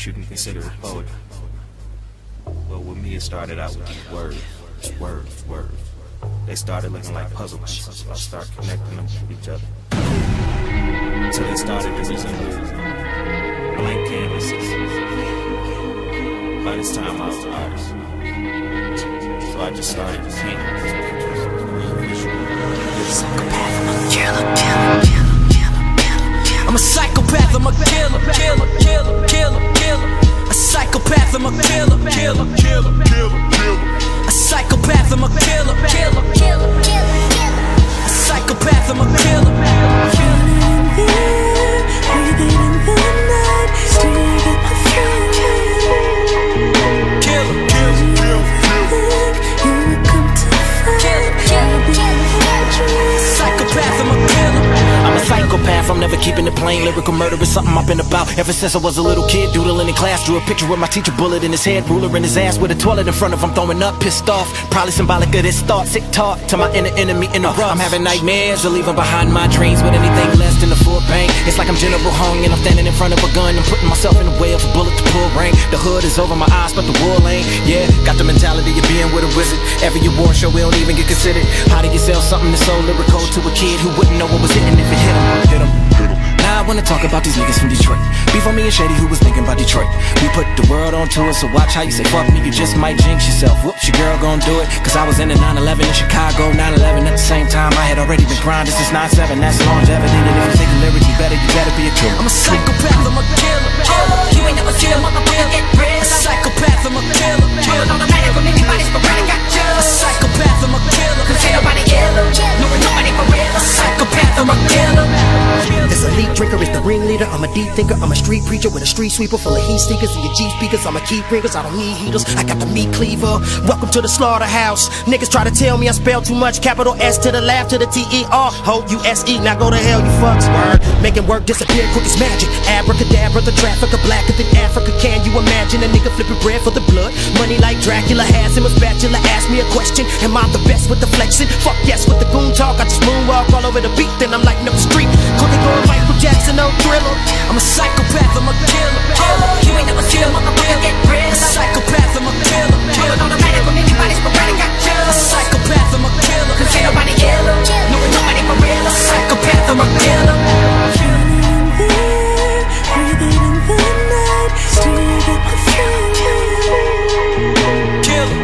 guess you can consider it poetry. Well, with me, it started out with these words. They started looking like puzzle pieces, so I started connecting them with each other. So they started to resemble blank canvases. By this time, I was an artist. So I just started painting pictures. Psychopath, I'm a killer. I'm a psychopath, I'm a killer. A psychopath, I'm a killer. A psychopath, I'm a killer. A psychopath, I'm a killer. Breathing in the night, still get the feeling. Killer. You would come to find. Psychopath, I'm a killer. I'm a psychopath, I'm never keeping it plain. Lyrical murder is something I've been about ever since I was a little kid. Doodling in class, drew a picture with my teacher, bullet in his head, ruler in his ass, with a toilet in front of him, throwing up, pissed off. Probably symbolic of this thought, sick talk to my inner enemy in the rough. I'm having nightmares of leaving behind my dreams with anything less than the full pain. It's like I'm General Hung and I'm standing in front of a gun. I'm putting myself in the way of a bullet to pull rain. The hood is over my eyes, but the wool ain't. Yeah, got the mentality of being with a wizard. Every award show, we don't even get considered. How do you sell something that's so lyrical to a kid who wouldn't know what was hitting if it hit him? Now I wanna talk about these niggas from Detroit. Beef on me and Shady, who was thinking about Detroit. We put the world on tour, so watch how you say fuck me, you just might jinx yourself. Whoops, your girl gon' do it. Cause I was in the 9/11 in Chicago, 9/11 at the same time. I had already been grinding since 9/7, that's longevity. And if you take a lyric, you better be a killer. I'm a psychopath, I'm a killer. You ain't never seen a motherfucker get rid. A psychopath, I'm a killer. On the matter when anybody's sporadic, got you. A psychopath, I'm a killer. Cause ain't nobody yellow. No, nobody for real. A psychopath, I'm a killer. This elite drinker is the ringleader. I'm a deep thinker. I'm a street preacher with a street sweeper full of heat seekers and your G speakers. I'm a key bringers. I don't need heaters. I got the meat cleaver. Welcome to the slaughterhouse. Niggas try to tell me I spell too much. Capital S to the left to the T-E-R. Hold U-S-E. Now go to hell, you fucks. Word. Making work disappear quick as magic. Abracadabra, the trafficker blacker than Africa. Can you imagine a nigga flipping bread for the blood? Money like Dracula has him a spatula. Ask me a question. Am I the best with the flexing? Fuck yes with the goon talk. I just moonwalk all over the beat. Then I'm lighting up the street. Cooking going Michael Jackson, no Thriller. I'm a psychopath, I'm a killer. You ain't never seen a motherfucker get rid. A psychopath, I'm a killer. On the matter when anybody's sporadic, got you. A psychopath, I'm a killer. Cause ain't nobody yellow. No, nobody for real. A psychopath, I'm a killer. Breathing in the night, still get the feeling. Killer.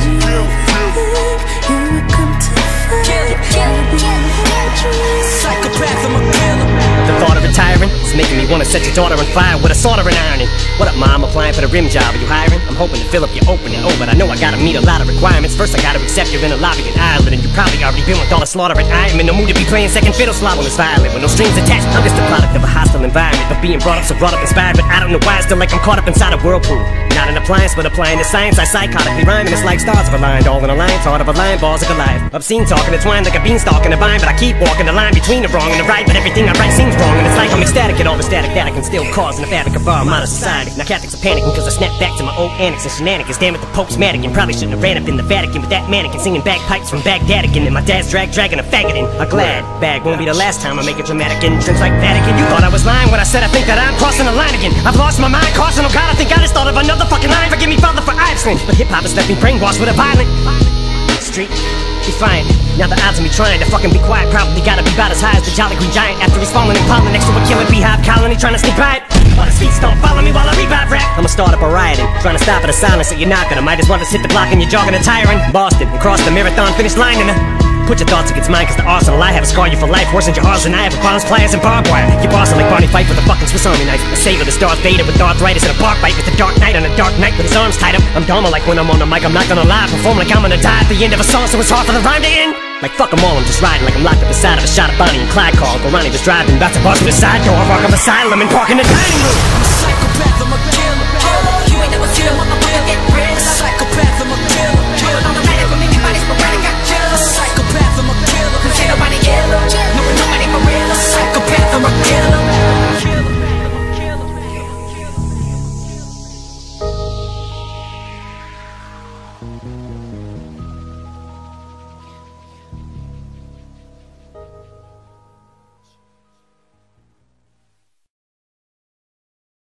You would come to find. Psychopath, I'm a killer. The thought of retiring is making me wanna set your daughter on fire with a soldering iron. What up, Ma? I'm applying for the rim job. Are you hiring? I'm hoping to fill up your opening. Oh, but I know I gotta meet a lot of requirements. First, I gotta accept you're in a lobby in Ireland, and you probably already been with all the slaughter and I am in no mood to be playing second fiddle, slobbering this violin with no strings attached. I'm just a product of a hostile environment, but being brought up so brought up inspired. But I don't know why I still like I'm caught up inside a whirlpool. Not an appliance, but applying the science. I psychotically rhyme, and it's like stars have aligned, all in a line. Thought of a line, balls of Goliath. Obscene talking, it's twined like a beanstalk in a vine, but I keep walking the line between the wrong and the right. But everything I write seems wrong, and it's like I'm ecstatic at all the static that I can still cause in the fabric of our modern society. Now Catholics are panicking cause I snap back to my old antics and shenanigans. Damn it, the Pope's Madigan. Probably shouldn't have ran up in the Vatican with that mannequin singing bagpipes from Baghdad again. And my dad's dragging a faggot in a glad bag. Won't be the last time I make a dramatic entrance like Vatican. You thought I was lying when I said I think that I'm crossing the line again. I've lost my mind, caution, oh God, I think I just thought of another fucking line. Forgive me, Father, for I've sinned. But hip-hop has left me brainwashed with a violent street. Defiant. Now the odds of me trying to fucking be quiet probably gotta be about as high as the Jolly Green Giant after he's falling in pollen next to a killer beehive colony trying to sneak by it. On his feet stomp, follow me while I revive rap. I'ma start up a rioting, trying to stop at a silence that you're not gonna. Might as well just hit the block and you're jogging a tiring Boston and cross the marathon finish line and put your thoughts against mine, cause the arsenal I have will scar you for life. Worse than your arsenal, I have bombs, pliers, and barbed wire. Your boss like Barney Fife with a fucking Swiss Army knife. A sailor that's Darth Vader with arthritis and a bark bite with the Dark Knight on a dark night with his arms tied up. I'm Dharma like when I'm on the mic, I'm not gonna lie. Perform like I'm gonna die at the end of a song, so it's hard for the rhyme to end. Like fuck them all, I'm just riding like I'm locked up inside of a shot of Bonnie and Clyde car. Go Ronnie was driving, about to bust with a side door. Rock of asylum and park in the dining room. I'm a psychopath, I'm a killer. You ain't never seen a motherfucker get rid. A psychopath, I'm a killer. On the matter when anybody's sporadic, got you. A psychopath, I'm a killer. Cause ain't nobody yellow.